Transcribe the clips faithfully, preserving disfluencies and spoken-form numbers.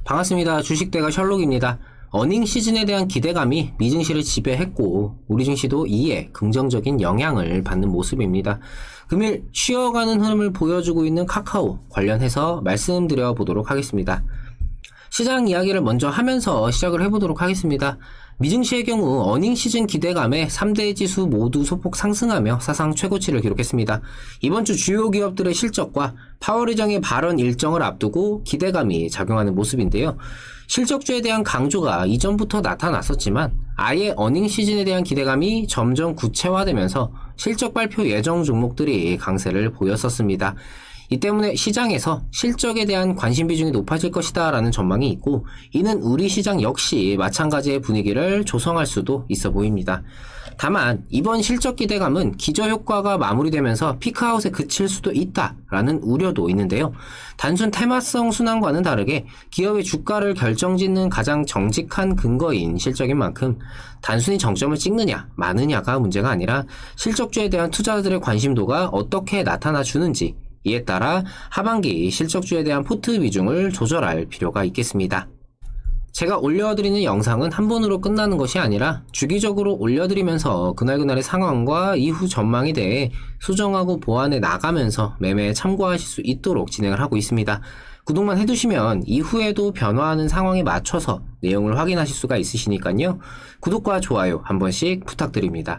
반갑습니다. 주식대가 셜록입니다. 어닝 시즌에 대한 기대감이 미증시를 지배했고 우리 증시도 이에 긍정적인 영향을 받는 모습입니다. 금일 쉬어가는 흐름을 보여주고 있는 카카오 관련해서 말씀드려 보도록 하겠습니다. 시장 이야기를 먼저 하면서 시작을 해보도록 하겠습니다. 미증시의 경우 어닝 시즌 기대감에 삼 대 지수 모두 소폭 상승하며 사상 최고치를 기록했습니다. 이번 주 주요 기업들의 실적과 파월 의장의 발언 일정을 앞두고 기대감이 작용하는 모습인데요. 실적주에 대한 강조가 이전부터 나타났었지만 아예 어닝 시즌에 대한 기대감이 점점 구체화되면서 실적 발표 예정 종목들이 강세를 보였었습니다. 이 때문에 시장에서 실적에 대한 관심 비중이 높아질 것이다 라는 전망이 있고, 이는 우리 시장 역시 마찬가지의 분위기를 조성할 수도 있어 보입니다. 다만 이번 실적 기대감은 기저효과가 마무리되면서 피크아웃에 그칠 수도 있다 라는 우려도 있는데요. 단순 테마성 순환과는 다르게 기업의 주가를 결정짓는 가장 정직한 근거인 실적인 만큼 단순히 정점을 찍느냐 마느냐가 문제가 아니라 실적주에 대한 투자자들의 관심도가 어떻게 나타나 주는지, 이에 따라 하반기 실적주에 대한 포트 비중을 조절할 필요가 있겠습니다. 제가 올려드리는 영상은 한 번으로 끝나는 것이 아니라 주기적으로 올려드리면서 그날그날의 상황과 이후 전망에 대해 수정하고 보완해 나가면서 매매에 참고하실 수 있도록 진행을 하고 있습니다. 구독만 해두시면 이후에도 변화하는 상황에 맞춰서 내용을 확인하실 수가 있으시니까요. 구독과 좋아요 한 번씩 부탁드립니다.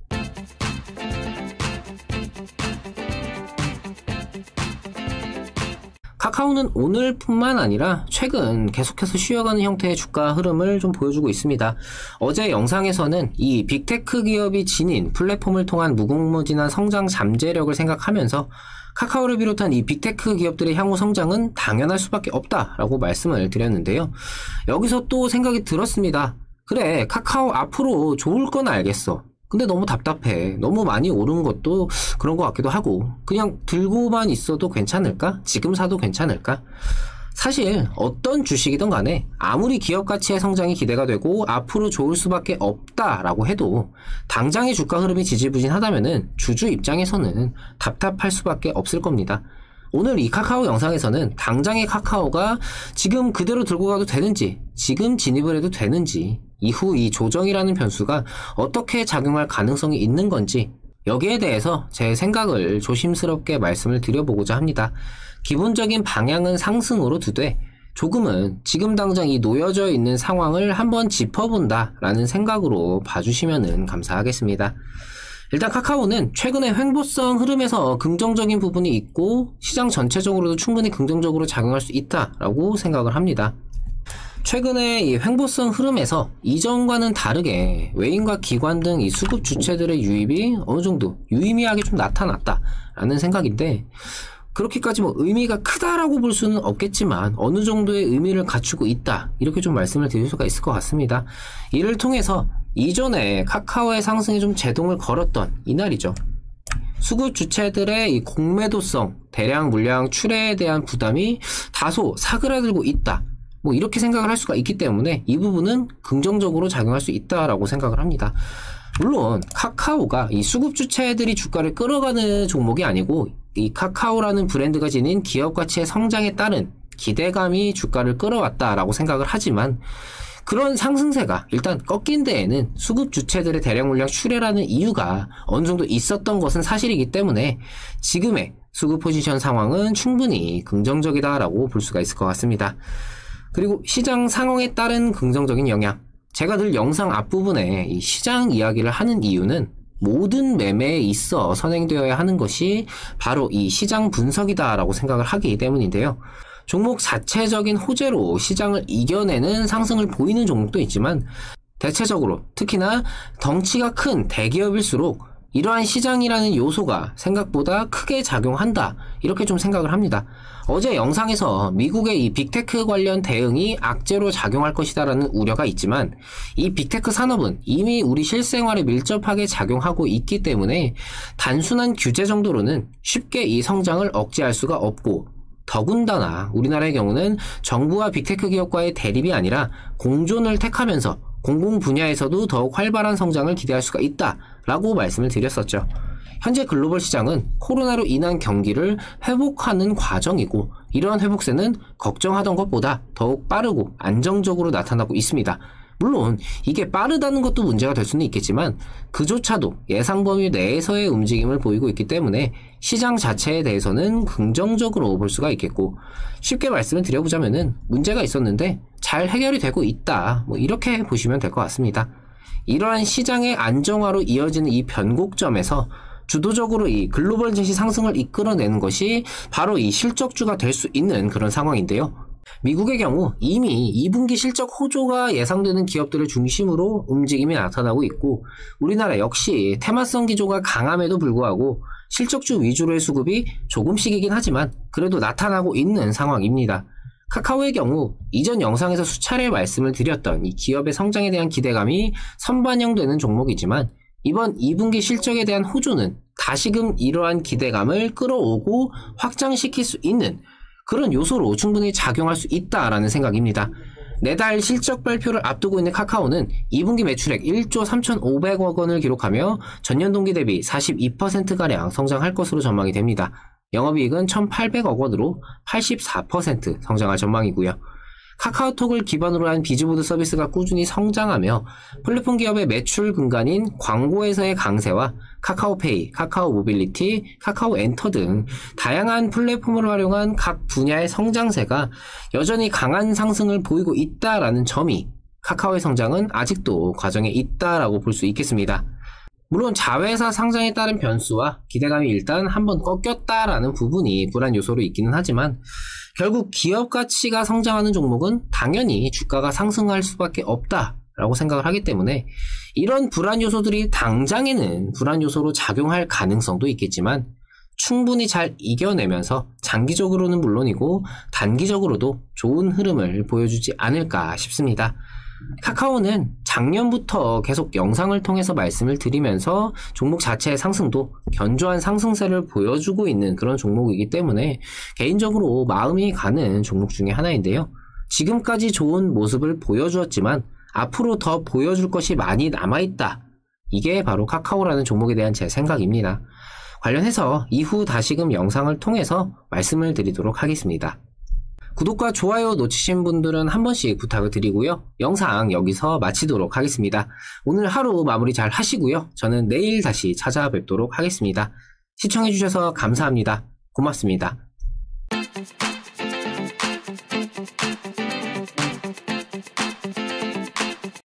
카카오는 오늘뿐만 아니라 최근 계속해서 쉬어가는 형태의 주가 흐름을 좀 보여주고 있습니다. 어제 영상에서는 이 빅테크 기업이 지닌 플랫폼을 통한 무궁무진한 성장 잠재력을 생각하면서 카카오를 비롯한 이 빅테크 기업들의 향후 성장은 당연할 수밖에 없다라고 말씀을 드렸는데요. 여기서 또 생각이 들었습니다. 그래, 카카오 앞으로 좋을 건 알겠어. 근데 너무 답답해. 너무 많이 오른 것도 그런 것 같기도 하고, 그냥 들고만 있어도 괜찮을까? 지금 사도 괜찮을까? 사실 어떤 주식이든 간에 아무리 기업 가치의 성장이 기대가 되고 앞으로 좋을 수밖에 없다라고 해도 당장의 주가 흐름이 지지부진하다면은 주주 입장에서는 답답할 수밖에 없을 겁니다. 오늘 이 카카오 영상에서는 당장의 카카오가 지금 그대로 들고 가도 되는지, 지금 진입을 해도 되는지, 이후 이 조정이라는 변수가 어떻게 작용할 가능성이 있는 건지, 여기에 대해서 제 생각을 조심스럽게 말씀을 드려보고자 합니다. 기본적인 방향은 상승으로 두되 조금은 지금 당장 이 놓여져 있는 상황을 한번 짚어본다라는 생각으로 봐주시면 감사하겠습니다. 일단 카카오는 최근에 횡보성 흐름에서 긍정적인 부분이 있고 시장 전체적으로도 충분히 긍정적으로 작용할 수 있다라고 생각을 합니다. 최근에 이 횡보성 흐름에서 이전과는 다르게 외인과 기관 등 이 수급 주체들의 유입이 어느 정도 유의미하게 좀 나타났다라는 생각인데, 그렇게까지 뭐 의미가 크다라고 볼 수는 없겠지만 어느 정도의 의미를 갖추고 있다, 이렇게 좀 말씀을 드릴 수가 있을 것 같습니다. 이를 통해서 이전에 카카오의 상승에 좀 제동을 걸었던 이날이죠. 수급 주체들의 이 공매도성, 대량 물량 출회에 대한 부담이 다소 사그라들고 있다, 뭐 이렇게 생각을 할 수가 있기 때문에 이 부분은 긍정적으로 작용할 수 있다라고 생각을 합니다. 물론 카카오가 이 수급 주체들이 주가를 끌어가는 종목이 아니고 이 카카오라는 브랜드가 지닌 기업 가치의 성장에 따른 기대감이 주가를 끌어왔다라고 생각을 하지만, 그런 상승세가 일단 꺾인 데에는 수급 주체들의 대량 물량 출회라는 이유가 어느 정도 있었던 것은 사실이기 때문에 지금의 수급 포지션 상황은 충분히 긍정적이다라고 볼 수가 있을 것 같습니다. 그리고 시장 상황에 따른 긍정적인 영향, 제가 늘 영상 앞부분에 이 시장 이야기를 하는 이유는 모든 매매에 있어 선행되어야 하는 것이 바로 이 시장 분석이다라고 생각을 하기 때문인데요. 종목 자체적인 호재로 시장을 이겨내는 상승을 보이는 종목도 있지만 대체적으로 특히나 덩치가 큰 대기업일수록 이러한 시장이라는 요소가 생각보다 크게 작용한다, 이렇게 좀 생각을 합니다. 어제 영상에서 미국의 이 빅테크 관련 대응이 악재로 작용할 것이다라는 우려가 있지만 이 빅테크 산업은 이미 우리 실생활에 밀접하게 작용하고 있기 때문에 단순한 규제 정도로는 쉽게 이 성장을 억제할 수가 없고, 더군다나 우리나라의 경우는 정부와 빅테크 기업과의 대립이 아니라 공존을 택하면서 공공 분야에서도 더욱 활발한 성장을 기대할 수가 있다라고 말씀을 드렸었죠. 현재 글로벌 시장은 코로나로 인한 경기를 회복하는 과정이고 이러한 회복세는 걱정하던 것보다 더욱 빠르고 안정적으로 나타나고 있습니다. 물론 이게 빠르다는 것도 문제가 될 수는 있겠지만 그조차도 예상 범위 내에서의 움직임을 보이고 있기 때문에 시장 자체에 대해서는 긍정적으로 볼 수가 있겠고, 쉽게 말씀을 드려보자면은 문제가 있었는데 잘 해결이 되고 있다, 뭐 이렇게 보시면 될 것 같습니다. 이러한 시장의 안정화로 이어지는 이 변곡점에서 주도적으로 이 글로벌 증시 상승을 이끌어내는 것이 바로 이 실적주가 될 수 있는 그런 상황인데요. 미국의 경우 이미 이 분기 실적 호조가 예상되는 기업들을 중심으로 움직임이 나타나고 있고, 우리나라 역시 테마성 기조가 강함에도 불구하고 실적주 위주로의 수급이 조금씩이긴 하지만 그래도 나타나고 있는 상황입니다. 카카오의 경우 이전 영상에서 수차례 말씀을 드렸던 이 기업의 성장에 대한 기대감이 선반영되는 종목이지만 이번 이 분기 실적에 대한 호조는 다시금 이러한 기대감을 끌어오고 확장시킬 수 있는 그런 요소로 충분히 작용할 수 있다라는 생각입니다. 내달 실적 발표를 앞두고 있는 카카오는 이 분기 매출액 일조 삼천오백억 원을 기록하며 전년 동기 대비 사십이 퍼센트가량 성장할 것으로 전망이 됩니다. 영업이익은 천팔백억 원으로 팔십사 퍼센트 성장할 전망이고요. 카카오톡을 기반으로 한 비즈보드 서비스가 꾸준히 성장하며 플랫폼 기업의 매출 근간인 광고에서의 강세와 카카오페이, 카카오 모빌리티, 카카오 엔터 등 다양한 플랫폼을 활용한 각 분야의 성장세가 여전히 강한 상승을 보이고 있다라는 점이 카카오의 성장은 아직도 과정에 있다라고 볼 수 있겠습니다. 물론 자회사 상장에 따른 변수와 기대감이 일단 한번 꺾였다라는 부분이 불안 요소로 있기는 하지만 결국 기업 가치가 성장하는 종목은 당연히 주가가 상승할 수밖에 없다라고 생각을 하기 때문에 이런 불안 요소들이 당장에는 불안 요소로 작용할 가능성도 있겠지만 충분히 잘 이겨내면서 장기적으로는 물론이고 단기적으로도 좋은 흐름을 보여주지 않을까 싶습니다. 카카오는 작년부터 계속 영상을 통해서 말씀을 드리면서 종목 자체의 상승도 견조한 상승세를 보여주고 있는 그런 종목이기 때문에 개인적으로 마음이 가는 종목 중에 하나인데요. 지금까지 좋은 모습을 보여주었지만 앞으로 더 보여줄 것이 많이 남아있다. 이게 바로 카카오라는 종목에 대한 제 생각입니다. 관련해서 이후 다시금 영상을 통해서 말씀을 드리도록 하겠습니다. 구독과 좋아요 놓치신 분들은 한 번씩 부탁을 드리고요. 영상 여기서 마치도록 하겠습니다. 오늘 하루 마무리 잘 하시고요. 저는 내일 다시 찾아뵙도록 하겠습니다. 시청해주셔서 감사합니다. 고맙습니다.